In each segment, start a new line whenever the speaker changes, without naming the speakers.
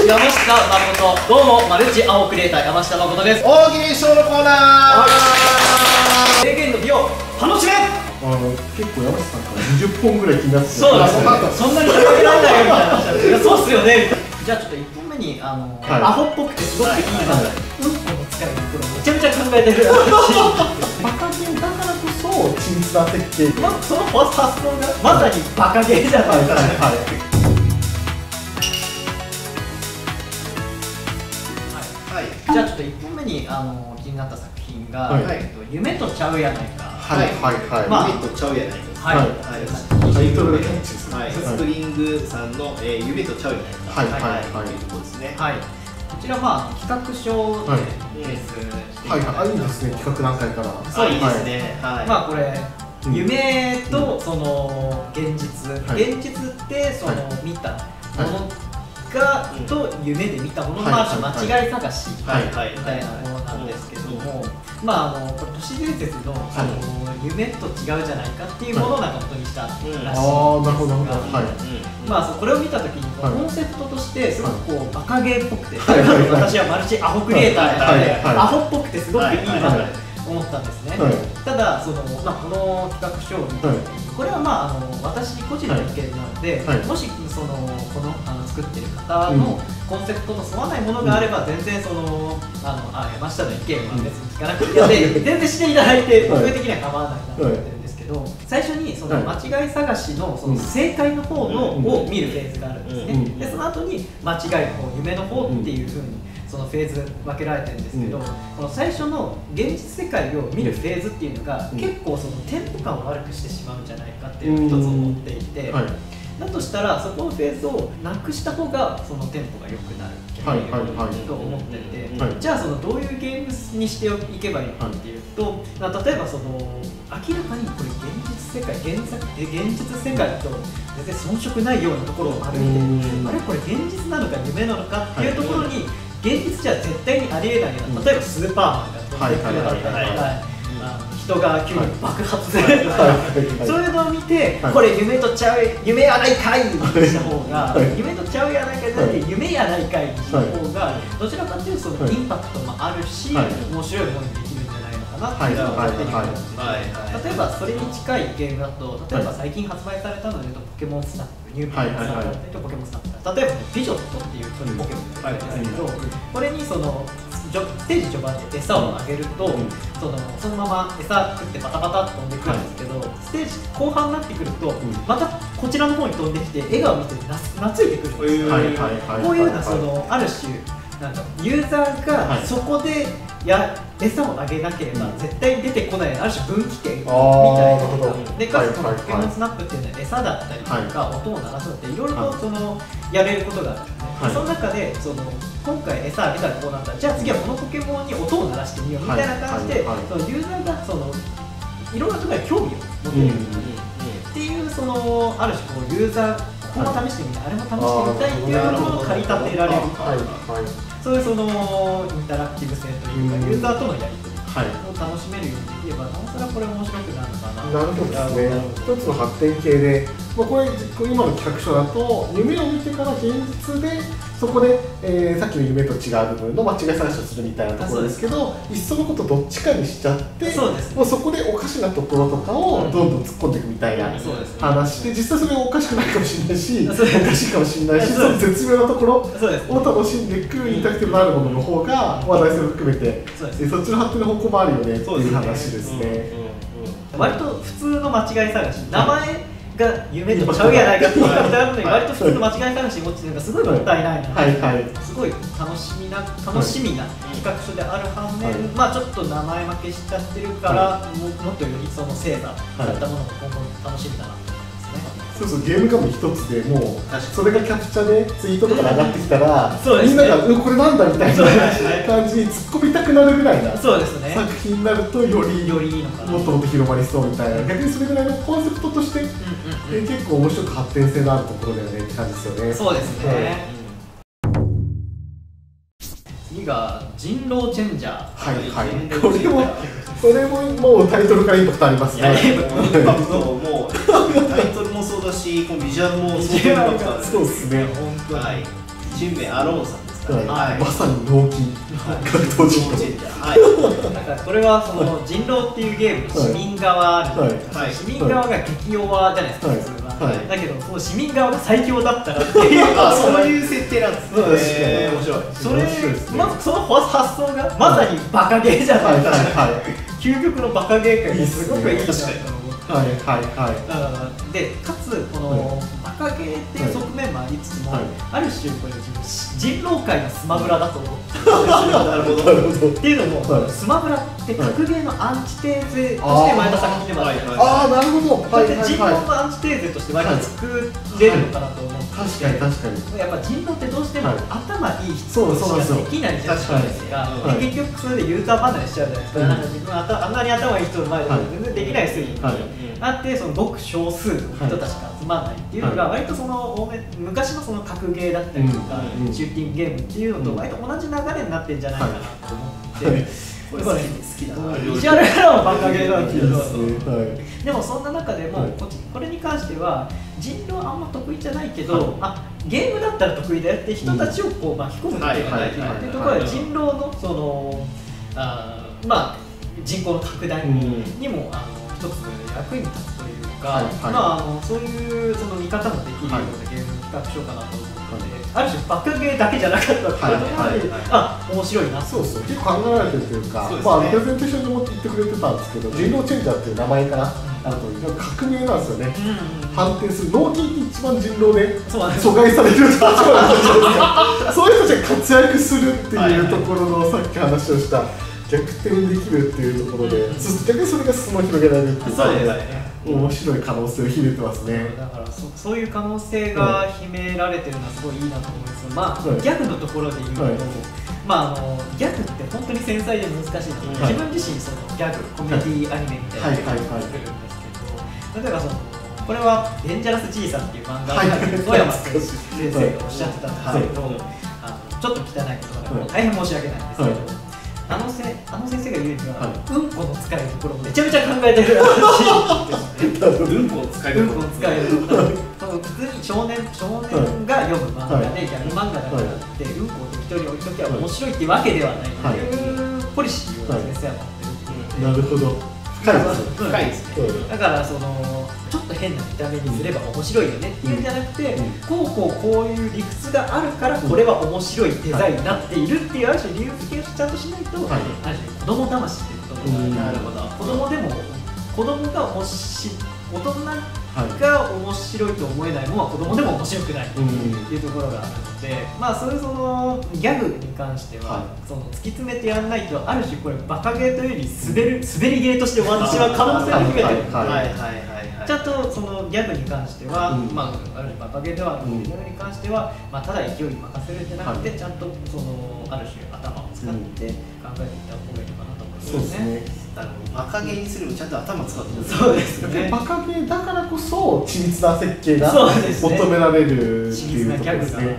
山下誠。どうも、マルチ青クリエイター山下誠です。
大喜利ショーのコーナー。
制限の美を楽しめ。
結構山下さんから20本ぐらい気になって
そうですね。そんなに食べられないよみたいな話なんですけど、そうっすよね。じゃあちょっと1本目にアホっぽくてすごくいいうんこの使いこれめちゃめちゃ考えてる
バカゲーだからこそ緻密な設計。
その発想がまさにバカゲーじゃないですか。じゃあちょっと1本目に気になった作品が夢とちゃうやないか。
夢とちゃうやないか。
タイトルがキャッチですね。
スプリングさんの夢とちゃうやないかというところですね。
こちら企画書でベースしていただいて、
いいですね、企画段階から。
そういいですね。
これ夢とその現実、現実ってその見たものがと夢で見たものの間違い探しみたいなものなんですけども、これ都市伝説の夢と違うじゃないかっていうものを元にしたらしいんですが、これを見たときにコンセプトとしてすごくこうバカゲーっぽくて、私はマルチアホクリエイターなのでアホっぽくてすごくいいなと思ったんですね。ただこの企画書を見たときにこれは私個人の意見なので、もし作ってる方のコンセプトの沿わないものがあれば全然山下の意見は別に聞かなくて全然していただいて僕的には構わないなと思ってるんですけど、最初にその間違い探しのその正解の方のを見るフェーズがあるんですね。でその後に間違いの方、夢の方っていう風にそのフェーズ分けられてるんですけど、この最初の現実世界を見るフェーズっていうのが結構そのテンポ感を悪くしてしまうんじゃないかっていうのを一つ思っていて、だとしたらそこのフェーズをなくした方がそのテンポが良くなると思ってて、じゃあそのどういうゲームにしていけばいいのかっていうと、例えばその明らかにこれ現実世界と全然遜色ないようなところを歩いて、あれこれ現実なのか夢なのかっていうところに現実じゃ絶対にありえないような、例えばスーパーマンが飛んでくるだったり、人が急に爆発するとか、そういうのを見て、これ夢とちゃう、夢やないかいにした方が、夢とちゃうやないかいじゃなくて、夢やないかいにした方が、どちらかというとそのインパクトもあるし、面白いものにできるんじゃないのかなっていうのを勝手に思うんですよ。例えばそれに近いゲームだと、例えば最近発売されたのでいうとポケモンスナップ、ニューポケモンスナップだったりとポケモンスナップ、例えばピジョットっていうポケモンがあるんですけど、これにそのステージ序盤で餌をあげると、そのまま餌食ってバタバタっと飛んでくるんですけど、ステージ後半になってくると、またこちらの方に飛んできて笑顔見て懐いてくるんですよ。こういうようなある種ユーザーがそこで餌をあげなければ絶対に出てこない、ある種分岐点みたいな。でかつこのポケモンスナップっていうのは餌だったりとか音を鳴らすのっていろいろとやれることがあるんですね。その中で今回餌あげたらこうなったら、じゃあ次はこのポケモンに音を鳴らしてみようみたいな感じで、ユーザーがいろんなところに興味を持っているっていう、ある種ユーザーここも試してみたい、あれも試してみたいっていうところを駆り立てられる、そういうインタラクティブ性というか、ユーザーとのやり取りを楽しめるようにできれば、なおさらこれ面白くなるのかな。
なるほどですね。一つの発展系で、これ今の企画書だと夢を見てから現実でそこで、さっきの夢と違う部分の間違い探しをするみたいなところですけど、いっそのことどっちかにしちゃって、もうそこでおかしなところとかをどんどん突っ込んでいくみたいな話で、実際それがおかしくないかもしれないし、おかしいかもしれないし、その絶妙なところを楽しんでいくインタラクティブのあるものの方が話題性を含めて、そっちの発展の方向もあるよねっていう話ですね。
割と普通の間違い探し、名前が夢とちゃうやないかって言われてあるのに、割と普通の間違い探しに落ちてるのがすごいもったいないな、すごい楽しみな企画書である反面、ちょっと名前負けしちゃってるから、もっとよりその精査されたものが今後楽しみだなと思いますね。
そうゲーム画面一つでもうそれがキャプチャでツイートとか上がってきたら、みんながこれなんだみたいな感じに突っ込みたくなるぐらいな作品になるとよりいいのかな、もっともっと広まりそうみたいな、逆にそれぐらいのコンセプトとして結構面白く発展性のあるところだよねって感じですよね。
そうですね。次が人狼チェンジャー。
これももうタイトルからインパクトありますね。
インパクトもタイトルもそうだし、ビジュアルも相当インパクトある。
そうですね。
人チーム名アローンさんですかね。
まさに脳筋格闘人狼。
なんかこれはその人狼っていうゲーム、市民側市民側が激弱じゃないですか普通は。だけどその市民側が最強だったらっていう、
そういう設定なんですね。面白い。
それまずその発想がまさにバカゲーじゃないですか。究極のバカゲー界すごくいいなと思って。でかつこのバカゲーっていう側面もありつつも、ある種これ人狼界のスマブラだと思って
なるほど。
っていうのもスマブラって格ゲーのアンチテーゼとして前田作品でもある。
ああなるほど。
こうやって人狼のアンチテーゼとして割と作れるのかなと思って。
確かに確かに。
やっぱ人狼ってどうしても頭いい人しかできないじゃないですか。結局それでユーザー離れしちゃうじゃないですか。なんか自分あんなに頭いい人の前で全然できない人にあってそのごく少数の人たちが集まらないっていうのが割とその昔のその格ゲーだったりとかシューティングゲームっていうのと割と同じ流れになってんじゃないかなと思って。これ好きだな。ビジュアルからはバカゲーなんですけど、でもそんな中でもこれに関しては人狼あんま得意じゃないけど、ゲームだったら得意だよって人たちをこう巻き込むことができるっていうところで人狼のその人口の拡大にも一つ役に立つというか、そういうその見方もできるようなゲームを企画しようかなと思って。ある種バカゲーだけじゃなかったっていうところで面白いな。
そうそう結構考えられてるというか、プレゼンテーションでも言ってくれてたんですけど、人狼チェンジャーっていう名前からあるという革命なんですよね。反転する脳筋って一番人狼で阻害される人たちがそういう人たちが活躍するっていうところのさっき話をした逆転できるっていうところで、逆にそれが裾野を広げられるっていう面白い可能性を秘めてますね。
だからそういう可能性が秘められてるのはすごいいいなと思うんですが、ギャグのところで言うと、ギャグって本当に繊細で難しいので、自分自身そのギャグコメディアニメみたいなのを作るんですけど、例えばそのこれはデンジャラス G さんっていう漫画を描いてる小山先生がおっしゃってたんですけど、ちょっと汚い言葉で大変申し訳ないんですけど。あの先生が言うには、うんこの使えるところをめちゃめちゃ考えてるらしいんですよね。
うんこを使える。
普通に少年が読む漫画でギャグ漫画だからってうんこを適当に置いときゃ面白いっていうわけではないっていうポリシーを先生は持ってる。
なるほど。
深いですね。
だからそのちょっと変な見た目にすれば面白いよねっていうんじゃなくて、こういう理屈があるからこれは面白いデザインになっているっていうある種理由付けをちゃんとしないと、ある種子供魂っていうことになるほど。子供が大人が面白いと思えないものは子供でも面白くないっていうところがあるので、そういうそのギャグに関してはその突き詰めてやらないと、ある種これバカゲーというより滑りゲーとして私は可能性を秘めてるので、ちゃんとそのギャグに関しては、ある種バカゲーではあるので、ギャグに関してはただ勢いに任せるんじゃなくて、ちゃんとそのある種頭を使って考えていった方がいいのかなと思いますね。
そうですね。
バカゲーにするよりちゃんと頭使ってる。
そうですね。
バカゲーだからこそ緻密な設計が求められるっていうところですね。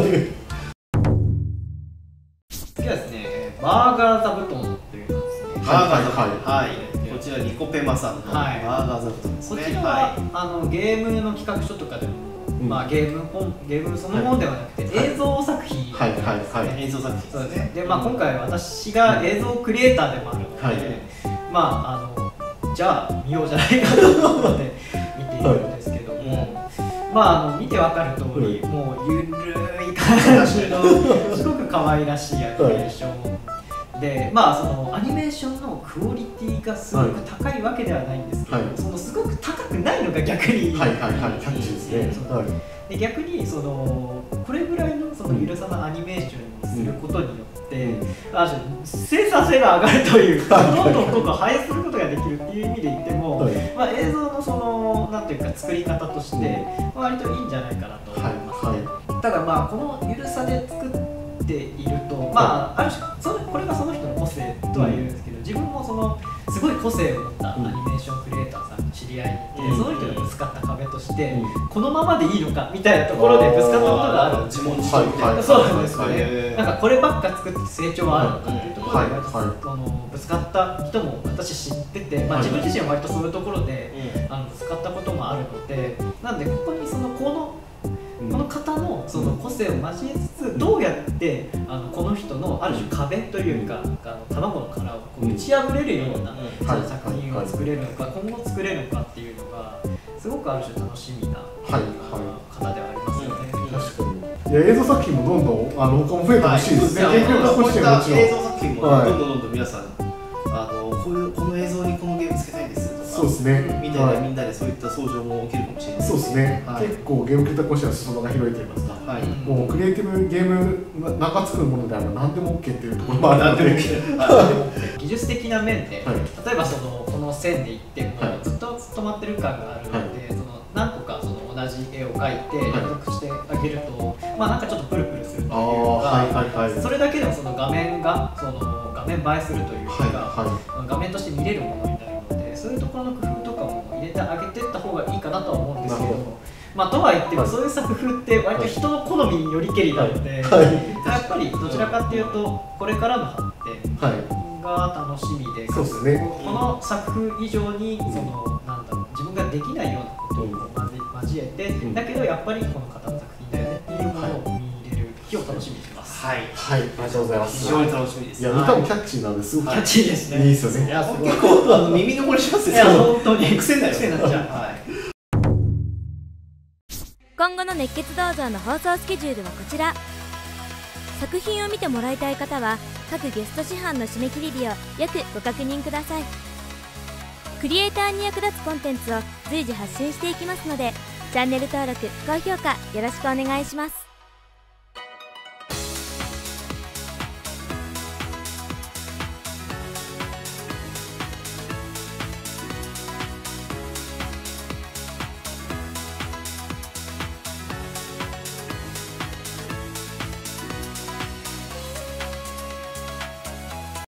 次はですね、バーガー座布団というのですね。
バーガー座布団。はい。こちらニコペマさんのバーガー座布団ですね。
こちらはゲームの企画書とかでも、ゲームそのものではなくて映像作品ですね。
映像作品ですね。
で今回私が映像クリエイターでもあるので、じゃあ見ようじゃないかと思うので見ているんですけども、見てわかる通り、もうゆるい感じのすごく可愛らしいアニメーションで、そのアニメーションのクオリティがすごく高いわけではないんですけど、そのすごく高くないのが逆に
キャッチですね。
で逆にそのこれぐらいのそのゆるさなアニメーションにすることによって、生産性が上がるというか、どんどん反映することができるっていう意味で言っても、映像のそのなんていうか作り方として割といいんじゃないかなと思いますね。ただこのゆるさで作っていると、ある種これがその人の個性とは言うんですけど、自分もそのすごい個性を持ったアニメーションクリエイターさんの知り合いにいて、その人がぶつかった壁として、このままでいいのかみたいなところでぶつかったことがある。
自問自答みたいな。
そうなんですよね。なんかこればっか作って成長はあるのかっていうところでぶつかった人も私知ってて、自分自身は割とそういうところでぶつかったこともあるので、なんでここにこの方のその個性を交えつつどうやってこの人のある種壁というか、卵の殻をこう打ち破れるような、その作品を作れるのか、今後作れるのかっていうのがすごくある種楽しみな方ではありますよね。
確かに。いや、映像作品もどんどん他も増えてほしいですね。
こういった映像作品もどんどん皆さんこの映像にこのゲームつけたいですとか、
そうですね。
みたいなみんなでそういった相乗も起きるかもしれない。
そうですね。結構ゲームクリエイター講師は裾野が広いと言いますか。もうクリエイティブゲームなんか作るものであれば何でも OK っていうところもあるので、
技術的な面で、例えばこの線でいってずっと止まってる感があるので、何個か同じ絵を描いて連続してあげると、なんかちょっとプルプルするというか、それだけでも画面が画面映えするというか、画面として見れるものになるので、そういうところの工夫とかも入れてあげていった方がいいかなとは思うんですけども、とは言ってもそういう作風って割と人の好みによりけりなので、やっぱりどちらかっていうとこれからの発展が楽しみで、この作風以上に自分ができないようなことを交えて、だけどやっぱりこの方の作品だよねっていうものを見れる日を楽しみにしてます。
はい、ありがとうございます。
非常に楽しみです。
いや、歌もキャッチーなんですごく
キャッチーですね。
いいですよね。
結構耳残りしますよ。
いや、本当に
癖になっちゃう。
今後の熱血道場の放送スケジュールはこちら。作品を見てもらいたい方は各ゲスト師範の締め切り日をよくご確認ください。クリエイターに役立つコンテンツを随時発信していきますので、チャンネル登録・高評価よろしくお願いします。